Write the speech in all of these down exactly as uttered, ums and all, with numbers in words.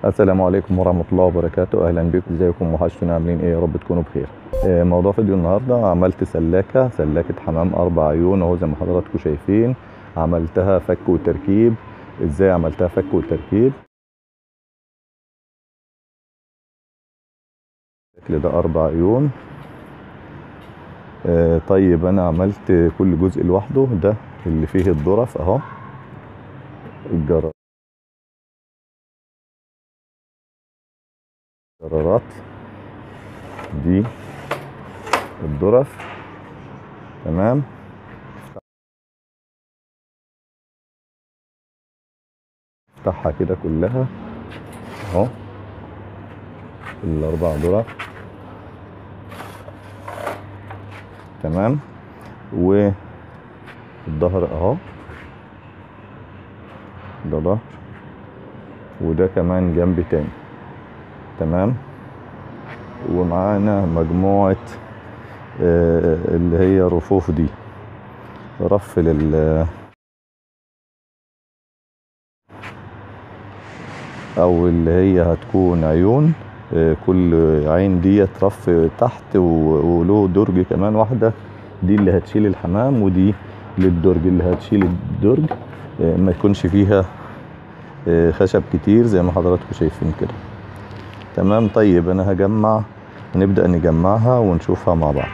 السلام عليكم ورحمة الله وبركاته. أهلا بكم، ازيكم؟ وحشتونا، عاملين ايه؟ يا رب تكونوا بخير. آه، موضوع فيديو النهاردة، عملت سلاكة سلاكة حمام أربع عيون اهو زي ما حضراتكم شايفين. عملتها فك وتركيب. ازاي عملتها فك وتركيب؟ الشكل ده أربع عيون. آه، طيب أنا عملت كل جزء لوحده، ده اللي فيه الظرف اهو، الجرارات دي، الظرف. تمام. افتحها كده كلها اهو، الاربع ظرف. تمام. والظهر اهو، ده ظهر، وده كمان جنب تاني. تمام. ومعانا مجموعة آه اللي هي رفوف دي، رف لل او اللي هي هتكون عيون. آه كل عين ديت رف تحت، وله درج كمان واحدة، دي اللي هتشيل الحمام، ودي للدرج اللي هتشيل الدرج. آه ما يكونش فيها آه خشب كتير زي ما حضراتكم شايفين كده. تمام. طيب انا هجمع، نبدأ نجمعها ونشوفها مع بعض.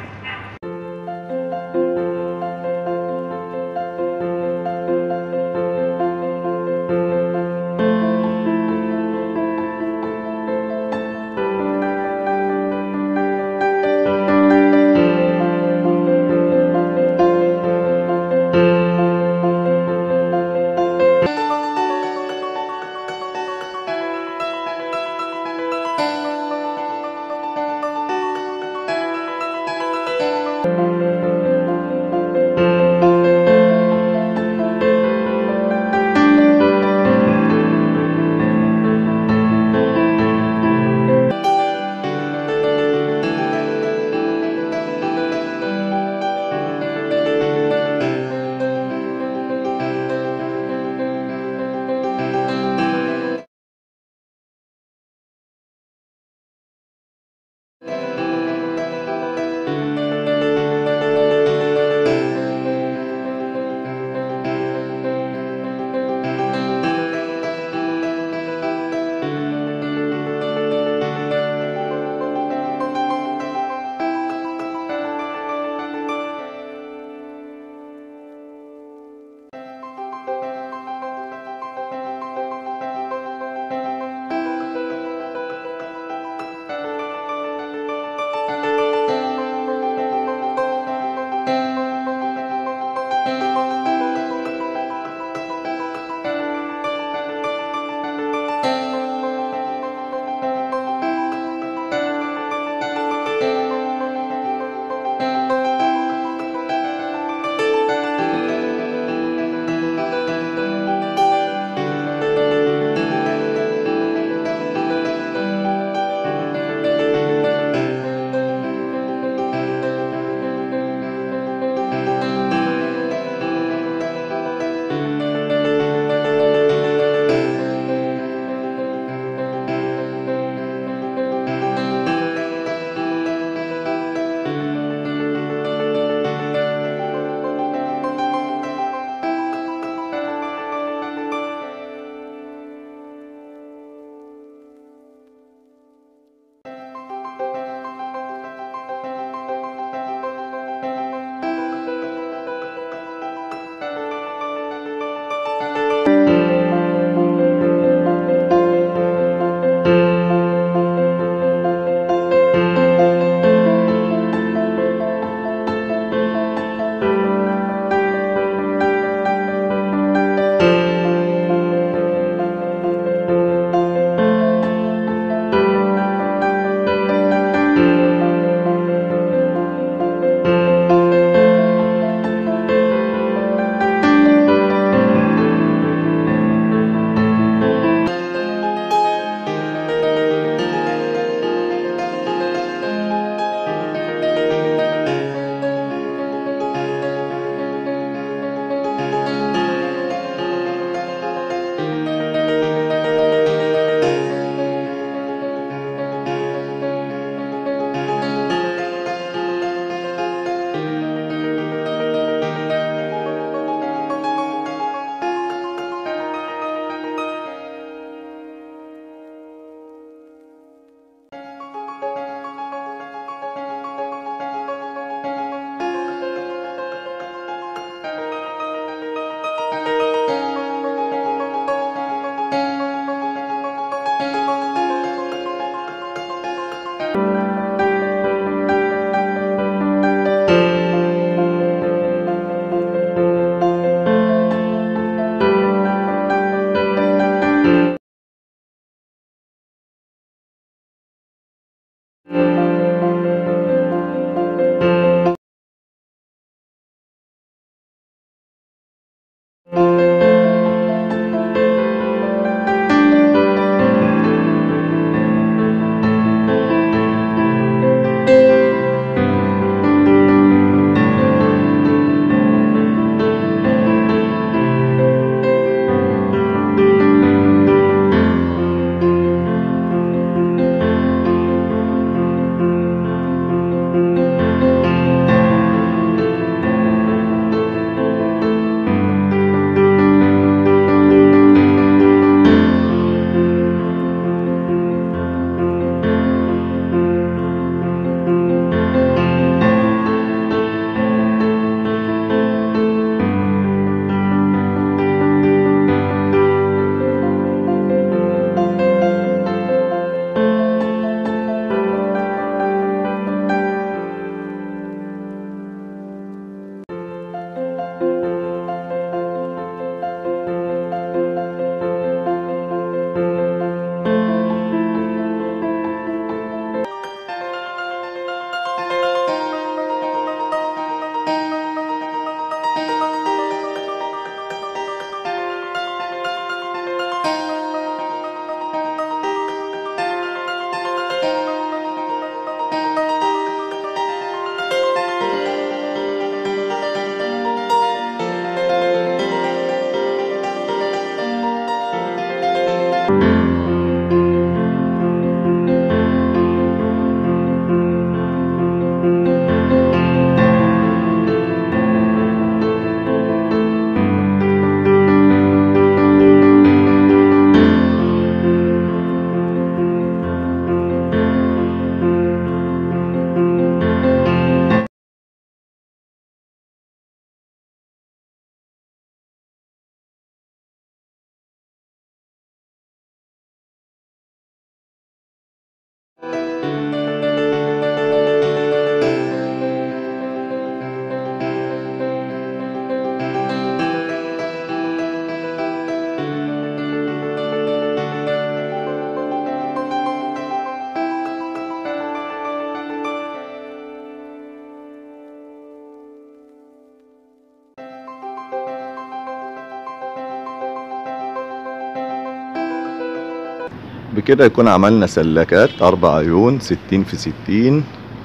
بكده يكون عملنا سلاكات اربع عيون ستين في ستين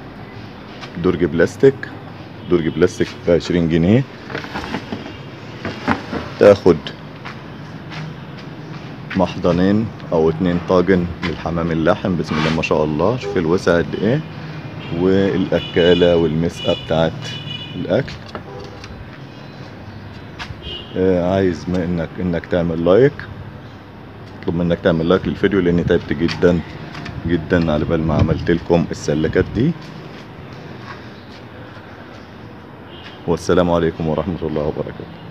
درج بلاستيك. درج بلاستيك بعشرين جنيه، تاخد محضنين او اتنين طاجن للحمام اللحم. بسم الله ما شاء الله، شوف الوسع قد ايه، والاكالة والمسقة بتاعت الاكل. آه عايز ما انك انك تعمل لايك، اطلب منك تعمل لايك للفيديو لاني تعبت جدا جدا على بال ما عملت لكم السلكات دي. والسلام عليكم ورحمة الله وبركاته.